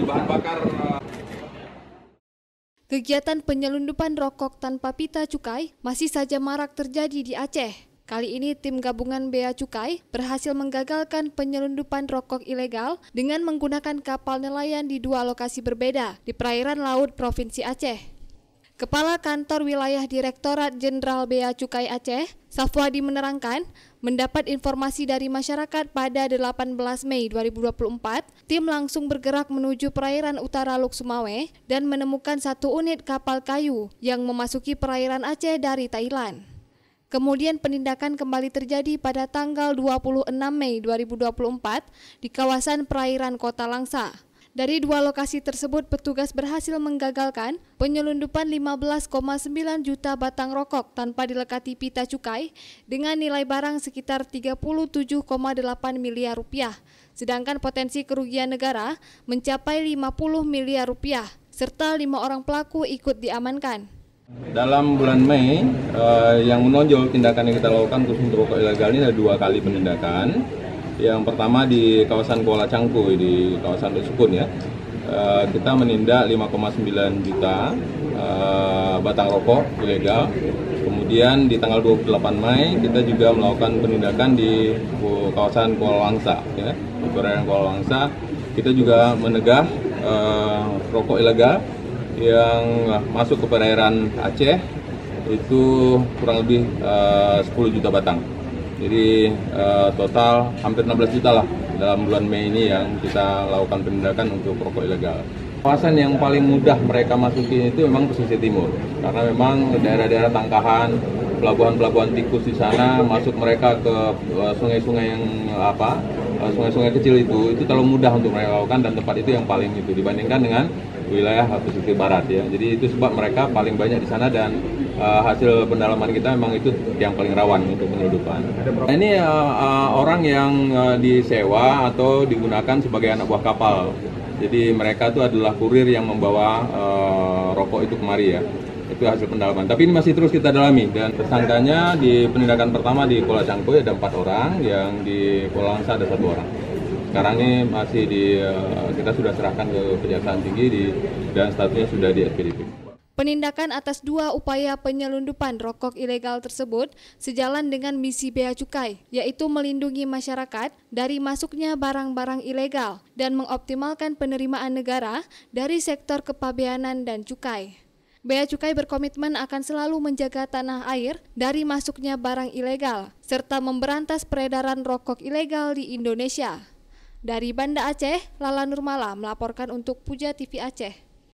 bahan bakar. Kegiatan penyelundupan rokok tanpa pita cukai masih saja marak terjadi di Aceh. Kali ini tim gabungan Bea Cukai berhasil menggagalkan penyelundupan rokok ilegal dengan menggunakan kapal nelayan di dua lokasi berbeda di perairan laut Provinsi Aceh. Kepala Kantor Wilayah Direktorat Jenderal Bea Cukai Aceh, Safwadi menerangkan, mendapat informasi dari masyarakat pada 18 Mei 2024, tim langsung bergerak menuju perairan utara Luk Sumawe dan menemukan satu unit kapal kayu yang memasuki perairan Aceh dari Thailand. Kemudian penindakan kembali terjadi pada tanggal 26 Mei 2024 di kawasan perairan Kota Langsa. Dari dua lokasi tersebut, petugas berhasil menggagalkan penyelundupan 15,9 juta batang rokok tanpa dilekati pita cukai dengan nilai barang sekitar 37,8 miliar rupiah. Sedangkan potensi kerugian negara mencapai 50 miliar rupiah, serta 5 orang pelaku ikut diamankan. Dalam bulan Mei, yang menonjol tindakan yang kita lakukan khusus untuk rokok ilegal ini ada 2 kali penindakan. Yang pertama di kawasan Kuala Cangkuy, di kawasan Sukun ya. Kita menindak 5,9 juta batang rokok ilegal. Kemudian di tanggal 28 Mei kita juga melakukan penindakan di kawasan Kuala Langsa ya. Di perairan Kuala Langsa kita juga menegah rokok ilegal yang masuk ke perairan Aceh itu kurang lebih 10 juta batang. Jadi total hampir 16 juta lah dalam bulan Mei ini yang kita lakukan penindakan untuk rokok ilegal. Kawasan yang paling mudah mereka masuki itu memang pesisir timur, karena memang daerah-daerah tangkahan, pelabuhan-pelabuhan tikus di sana, masuk mereka ke sungai-sungai yang sungai-sungai kecil itu terlalu mudah untuk mereka lakukan, dan tempat itu yang paling itu dibandingkan dengan wilayah pesisir barat ya. Jadi itu sebab mereka paling banyak di sana, dan hasil pendalaman kita memang itu yang paling rawan untuk penyelundupan. Nah, ini orang yang disewa atau digunakan sebagai anak buah kapal. Jadi mereka itu adalah kurir yang membawa rokok itu kemari ya. Itu hasil pendalaman. Tapi ini masih terus kita dalami, dan tersangkanya di penindakan pertama di Kuala Cangkuy ada 4 orang, yang di Kuala Langsa ada 1 orang. Sekarang ini masih kita sudah serahkan ke Kejaksaan Tinggi dan statusnya sudah di SPDP. Penindakan atas 2 upaya penyelundupan rokok ilegal tersebut sejalan dengan misi Bea Cukai, yaitu melindungi masyarakat dari masuknya barang-barang ilegal dan mengoptimalkan penerimaan negara dari sektor kepabeanan dan cukai. Bea Cukai berkomitmen akan selalu menjaga tanah air dari masuknya barang ilegal, serta memberantas peredaran rokok ilegal di Indonesia. Dari Banda Aceh, Lala Nurmala melaporkan untuk Puja TV Aceh.